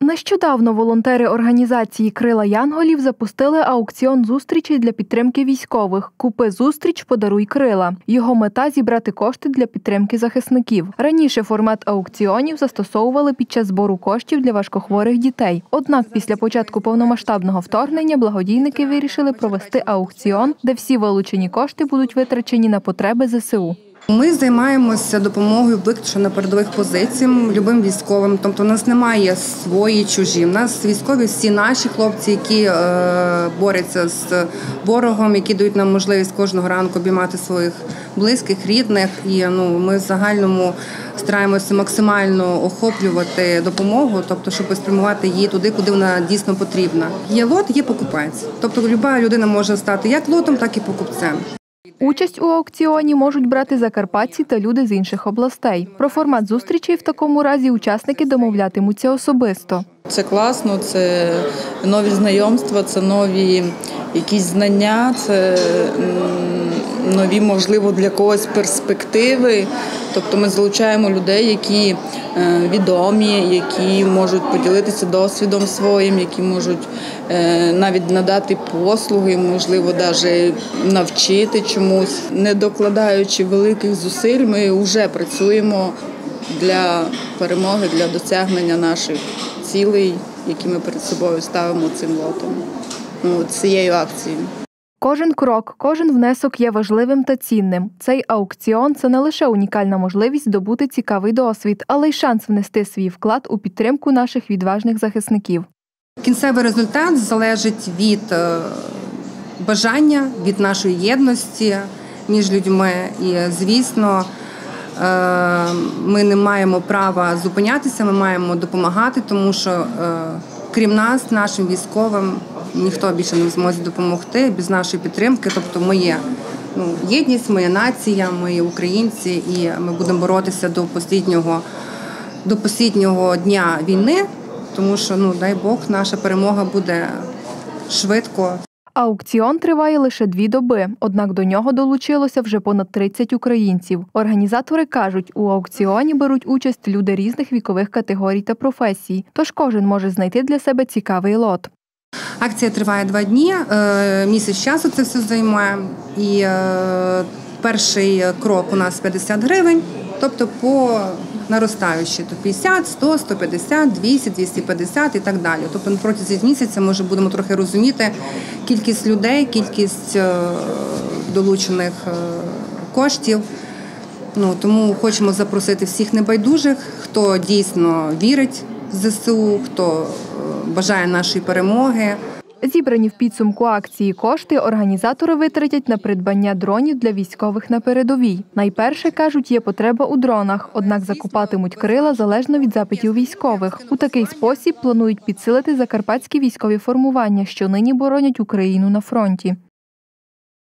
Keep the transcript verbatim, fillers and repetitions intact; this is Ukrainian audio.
Нещодавно волонтери організації «Крила Янголів» запустили аукціон зустрічей для підтримки військових «Купи зустріч, подаруй крила». Його мета – зібрати кошти для підтримки захисників. Раніше формат аукціонів застосовували під час збору коштів для важкохворих дітей. Однак після початку повномасштабного вторгнення благодійники вирішили провести аукціон, де всі вилучені кошти будуть витрачені на потреби зе се у. Ми займаємося допомогою виключно на передових позиціях, любим військовим. Тобто у нас немає свої, чужі. У нас військові всі наші хлопці, які е, борються з ворогом, які дають нам можливість кожного ранку обіймати своїх близьких, рідних. І ну, ми в загальному стараємося максимально охоплювати допомогу, тобто щоб спрямувати її туди, куди вона дійсно потрібна. Є лот, є покупець. Тобто люба людина може стати як лотом, так і покупцем. Участь у аукціоні можуть брати закарпатці та люди з інших областей. Про формат зустрічей в такому разі учасники домовлятимуться особисто. Це класно, це нові знайомства, це нові якісь знання, це нові, можливо, для когось перспективи. Тобто ми залучаємо людей, які відомі, які можуть поділитися досвідом своїм, які можуть навіть надати послуги, можливо, навіть навчити чомусь. Не докладаючи великих зусиль, ми вже працюємо для перемоги, для досягнення наших цілей, які ми перед собою ставимо цим лотом, ну, цією акцією. Кожен крок, кожен внесок є важливим та цінним. Цей аукціон – це не лише унікальна можливість здобути цікавий досвід, але й шанс внести свій вклад у підтримку наших відважних захисників. Кінцевий результат залежить від бажання, від нашої єдності між людьми. І, звісно, ми не маємо права зупинятися, ми маємо допомагати, тому що крім нас, нашим військовим, ніхто більше не зможе допомогти без нашої підтримки. Тобто ми є ну, єдність, ми є нація, ми є українці, і ми будемо боротися до останнього, до останнього дня війни, тому що, ну, дай Бог, наша перемога буде швидко. Аукціон триває лише дві доби, однак до нього долучилося вже понад тридцять українців. Організатори кажуть, у аукціоні беруть участь люди різних вікових категорій та професій, тож кожен може знайти для себе цікавий лот. Акція триває два дні, місяць часу це все займає. І перший крок у нас п'ятдесят гривень, тобто по наростаючі, то п'ятдесят, сто, сто п'ятдесят, двісті, двісті п'ятдесят і так далі. Тобто протягом місяця ми вже будемо трохи розуміти кількість людей, кількість долучених коштів. Ну, тому хочемо запросити всіх небайдужих, хто дійсно вірить в зе се у, хто бажає нашої перемоги. Зібрані в підсумку акції кошти організатори витратять на придбання дронів для військових на передовій. Найперше, кажуть, є потреба у дронах, однак закупатимуть крила залежно від запитів військових. У такий спосіб планують підсилити закарпатські військові формування, що нині боронять Україну на фронті.